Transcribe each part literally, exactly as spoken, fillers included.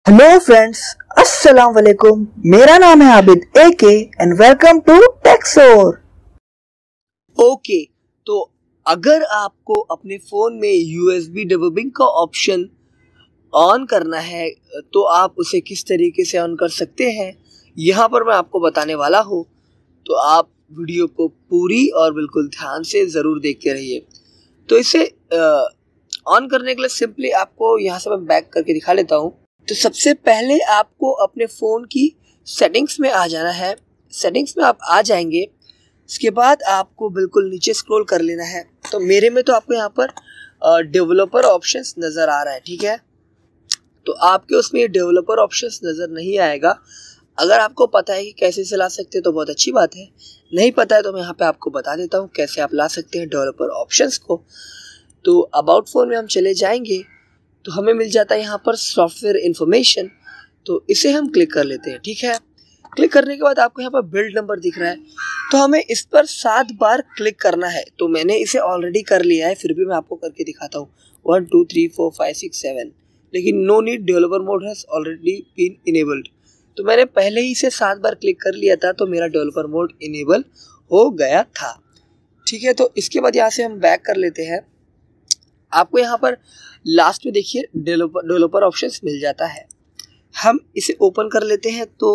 Hello friends, अस्सलाम वालेकुम। मेरा नाम है Abid A K and welcome to Texor. Okay okay, तो अगर आपको अपने फ़ोन में यूएसबी डिबगिंग का ऑप्शन ऑन करना है तो आप उसे किस तरीके से ऑन कर सकते हैं यहाँ पर मैं आपको बताने वाला हूँ। तो आप वीडियो को पूरी और बिल्कुल ध्यान से ज़रूर देखते रहिए। तो इसे ऑन करने के लिए सिंपली आपको यहाँ से मैं बैक करके दिखा लेता हूँ। तो सबसे पहले आपको अपने फ़ोन की सेटिंग्स में आ जाना है। सेटिंग्स में आप आ जाएंगे, इसके बाद आपको बिल्कुल नीचे स्क्रॉल कर लेना है। तो मेरे में तो आपको यहाँ पर डेवलपर ऑप्शंस नज़र आ रहा है, ठीक है। तो आपके उसमें डेवलपर ऑप्शंस नज़र नहीं आएगा। अगर आपको पता है कि कैसे इसे ला सकते हैं तो बहुत अच्छी बात है, नहीं पता है तो मैं यहाँ पे आपको बता देता हूँ कैसे आप ला सकते हैं डेवलपर ऑप्शंस को। तो अबाउट फ़ोन में हम चले जाएंगे तो हमें मिल जाता है यहाँ पर सॉफ्टवेयर इन्फॉर्मेशन। तो इसे हम क्लिक कर लेते हैं, ठीक है। क्लिक करने के बाद आपको यहाँ पर बिल्ड नंबर दिख रहा है, तो हमें इस पर सात बार क्लिक करना है। तो मैंने इसे ऑलरेडी कर लिया है, फिर भी मैं आपको करके दिखाता हूँ। One two three four five six seven, लेकिन no need developer mode has already been enabled. तो मैंने पहले ही इसे सात बार क्लिक कर लिया था, तो मेरा डेवलपर मोड इनेबल हो गया था, ठीक है। तो इसके बाद यहाँ से हम बैक कर लेते हैं। आपको यहाँ पर लास्ट में देखिए डेवलपर डेवलपर ऑप्शंस मिल जाता है। हम इसे ओपन कर लेते हैं। तो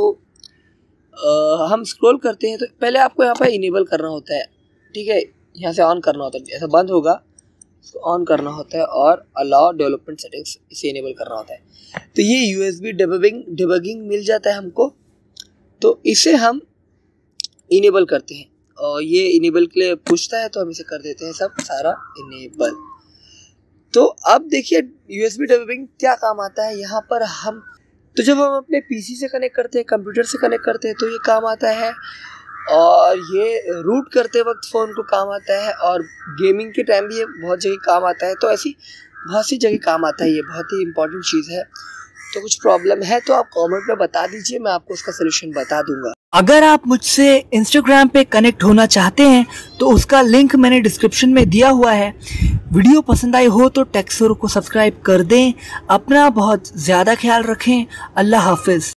आ, हम स्क्रॉल करते हैं तो पहले आपको यहाँ पर इनेबल करना होता है, ठीक है। यहाँ से ऑन करना होता है, ऐसा बंद होगा इसको ऑन करना होता है और अलाउ डेवलपमेंट सेटिंग्स इसे इनेबल करना होता है। तो ये यूएसबी डिबगिंग डिबगिंग मिल जाता है हमको, तो इसे हम इनेबल करते हैं और ये इनेबल के लिए पूछता है तो हम इसे कर देते हैं सब सारा इनेबल। तो अब देखिए यूएसबी डिबगिंग क्या काम आता है यहाँ पर। हम तो जब हम अपने पीसी से कनेक्ट करते हैं, कंप्यूटर से कनेक्ट करते हैं, तो ये काम आता है। और ये रूट करते वक्त फ़ोन को काम आता है, और गेमिंग के टाइम भी ये बहुत जगह काम आता है। तो ऐसी बहुत सी जगह काम आता है, ये बहुत ही इंपॉर्टेंट चीज़ है। तो कुछ प्रॉब्लम है तो आप कमेंट में बता दीजिए, मैं आपको उसका सलूशन बता दूंगा। अगर आप मुझसे इंस्टाग्राम पे कनेक्ट होना चाहते हैं तो उसका लिंक मैंने डिस्क्रिप्शन में दिया हुआ है। वीडियो पसंद आई हो तो टेक्सोर को सब्सक्राइब कर दें। अपना बहुत ज़्यादा ख्याल रखें। अल्लाह हाफिज़।